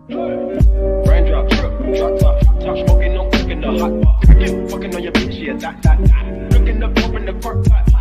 Raindrop, drop top smoking, no cooking the hot pot. Fucking on your bitch, yeah, that. Looking up, open the park pot.